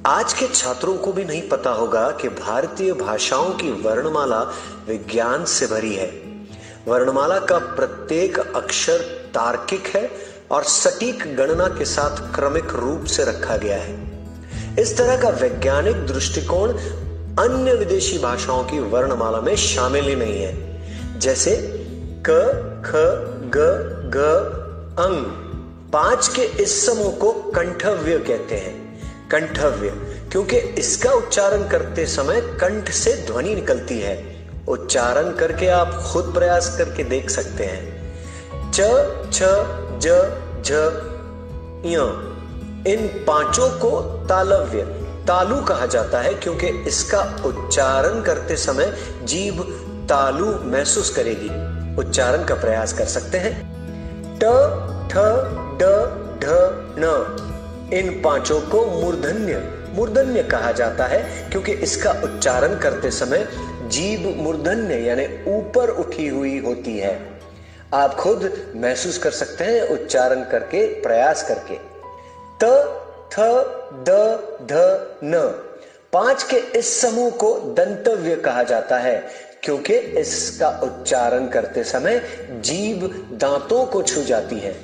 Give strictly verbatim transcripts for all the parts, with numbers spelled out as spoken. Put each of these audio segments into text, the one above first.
आज के छात्रों को भी नहीं पता होगा कि भारतीय भाषाओं की वर्णमाला विज्ञान से भरी है। वर्णमाला का प्रत्येक अक्षर तार्किक है और सटीक गणना के साथ क्रमिक रूप से रखा गया है। इस तरह का वैज्ञानिक दृष्टिकोण अन्य विदेशी भाषाओं की वर्णमाला में शामिल ही नहीं है। जैसे क, ख, ग, ग, अंग, पांच के इस समूह को कंठव्य कहते हैं। कंठव्य क्योंकि इसका उच्चारण करते समय कंठ से ध्वनि निकलती है। उच्चारण करके आप खुद प्रयास करके देख सकते हैं। च, छ, ज, झ, य, इन पांचों को तालव्य तालु कहा जाता है क्योंकि इसका उच्चारण करते समय जीभ तालु महसूस करेगी। उच्चारण का प्रयास कर सकते हैं। ट, ठ, ड, ढ, न, इन पांचों को मूर्धन्य मूर्धन्य कहा जाता है क्योंकि इसका उच्चारण करते समय जीभ मूर्धन्य यानी ऊपर उठी हुई होती है। आप खुद महसूस कर सकते हैं उच्चारण करके प्रयास करके। त, थ, द, ध, न, पांच के इस समूह को दंतव्य कहा जाता है क्योंकि इसका उच्चारण करते समय जीभ दांतों को छू जाती है।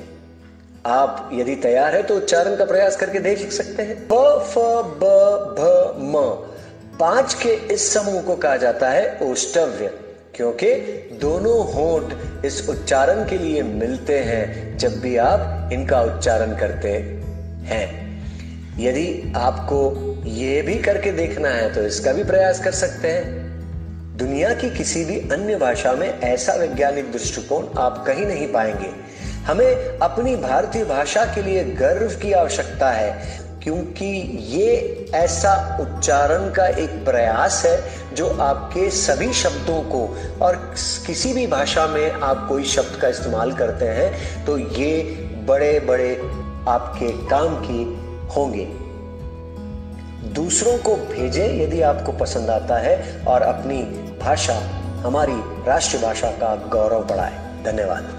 आप यदि तैयार है तो उच्चारण का प्रयास करके देख सकते हैं। प, फ, ब, भ, म, पांच के इस समूह को कहा जाता है ओष्ठव्य क्योंकि दोनों होंठ इस उच्चारण के लिए मिलते हैं जब भी आप इनका उच्चारण करते हैं। यदि आपको यह भी करके देखना है तो इसका भी प्रयास कर सकते हैं। दुनिया की किसी भी अन्य भाषा में ऐसा वैज्ञानिक दृष्टिकोण आप कहीं नहीं पाएंगे। हमें अपनी भारतीय भाषा के लिए गर्व की आवश्यकता है क्योंकि ये ऐसा उच्चारण का एक प्रयास है जो आपके सभी शब्दों को, और किसी भी भाषा में आप कोई शब्द का इस्तेमाल करते हैं तो ये बड़े बड़े आपके काम की होंगे। दूसरों को भेजें यदि आपको पसंद आता है और अपनी भाषा, हमारी राष्ट्रभाषा का गौरव बढ़ाएं। धन्यवाद।